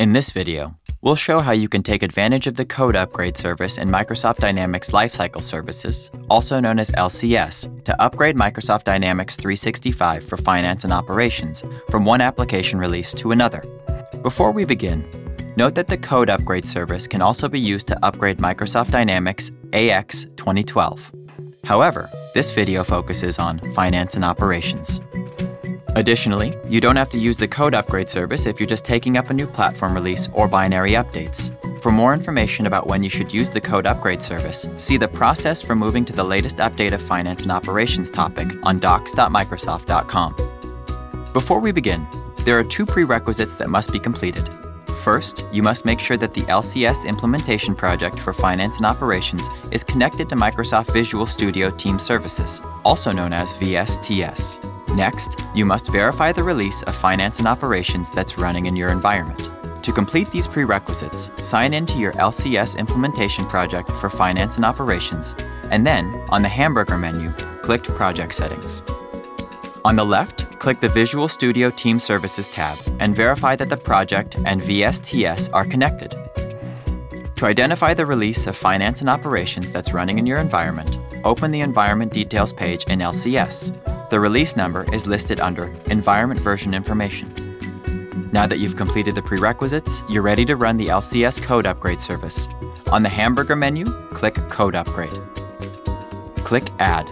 In this video, we'll show how you can take advantage of the code upgrade service in Microsoft Dynamics Lifecycle Services, also known as LCS, to upgrade Microsoft Dynamics 365 for finance and operations from one application release to another. Before we begin, note that the code upgrade service can also be used to upgrade Microsoft Dynamics AX 2012. However, this video focuses on finance and operations. Additionally, you don't have to use the code upgrade service if you're just taking up a new platform release or binary updates. For more information about when you should use the code upgrade service, see the process for moving to the latest update of finance and operations topic on docs.microsoft.com. Before we begin, there are two prerequisites that must be completed. First, you must make sure that the LCS implementation project for finance and operations is connected to Microsoft Visual Studio Team Services, also known as VSTS. Next, you must verify the release of finance and operations that's running in your environment. To complete these prerequisites, sign into your LCS implementation project for finance and operations, and then, on the hamburger menu, click Project Settings. On the left, click the Visual Studio Team Services tab and verify that the project and VSTS are connected. To identify the release of finance and operations that's running in your environment, open the Environment Details page in LCS. The release number is listed under Environment Version Information. Now that you've completed the prerequisites, you're ready to run the LCS Code Upgrade service. On the hamburger menu, click Code Upgrade. Click Add.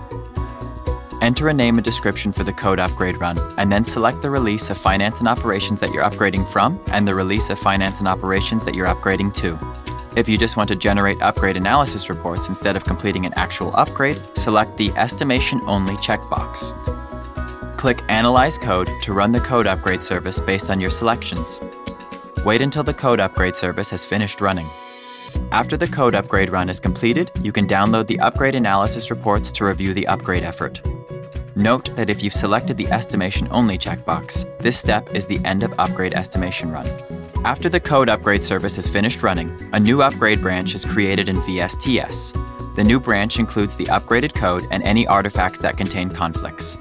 Enter a name and description for the code upgrade run, and then select the release of finance and operations that you're upgrading from and the release of finance and operations that you're upgrading to. If you just want to generate upgrade analysis reports instead of completing an actual upgrade, select the Estimation Only checkbox. Click Analyze Code to run the code upgrade service based on your selections. Wait until the code upgrade service has finished running. After the code upgrade run is completed, you can download the upgrade analysis reports to review the upgrade effort. Note that if you've selected the Estimation Only checkbox, this step is the end of upgrade estimation run. After the code upgrade service is finished running, a new upgrade branch is created in VSTS. The new branch includes the upgraded code and any artifacts that contain conflicts.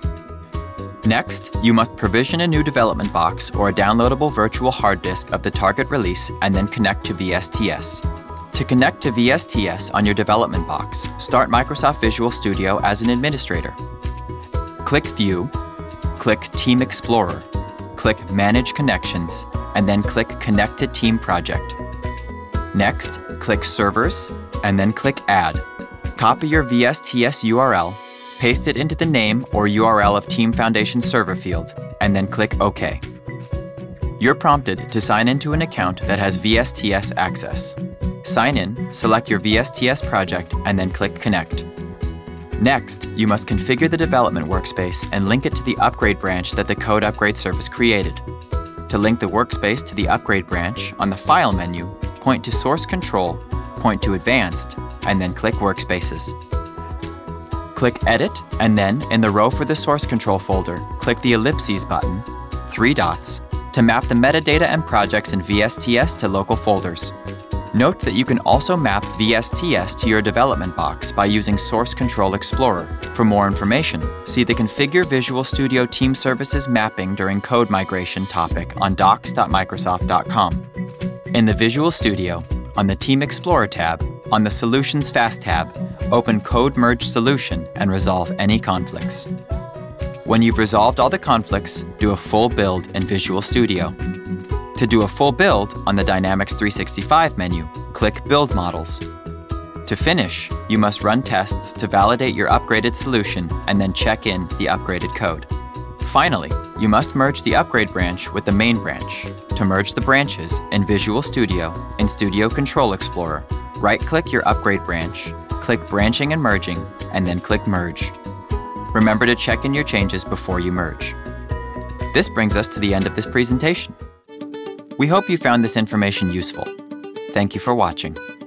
Next, you must provision a new development box or a downloadable virtual hard disk of the target release and then connect to VSTS. To connect to VSTS on your development box, start Microsoft Visual Studio as an administrator. Click View, click Team Explorer, click Manage Connections, and then click Connect to Team Project. Next, click Servers, and then click Add. Copy your VSTS URL, paste it into the name or URL of Team Foundation server field, and then click OK. You're prompted to sign into an account that has VSTS access. Sign in, select your VSTS project, and then click Connect. Next, you must configure the development workspace and link it to the upgrade branch that the code upgrade service created. To link the workspace to the upgrade branch, on the File menu, point to Source Control, point to Advanced, and then click Workspaces. Click Edit, and then, in the row for the Source Control folder, click the ellipses button, 3 dots, to map the metadata and projects in VSTS to local folders. Note that you can also map VSTS to your development box by using Source Control Explorer. For more information, see the Configure Visual Studio Team Services Mapping During Code Migration topic on docs.microsoft.com. In the Visual Studio, on the Team Explorer tab, on the Solutions Fast tab, open Code Merge Solution and resolve any conflicts. When you've resolved all the conflicts, do a full build in Visual Studio. To do a full build, on the Dynamics 365 menu, click Build Models. To finish, you must run tests to validate your upgraded solution and then check in the upgraded code. Finally, you must merge the upgrade branch with the main branch. To merge the branches, in Visual Studio, in Studio Control Explorer, right-click your upgrade branch, click Branching and Merging, and then click Merge. Remember to check in your changes before you merge. This brings us to the end of this presentation. We hope you found this information useful. Thank you for watching.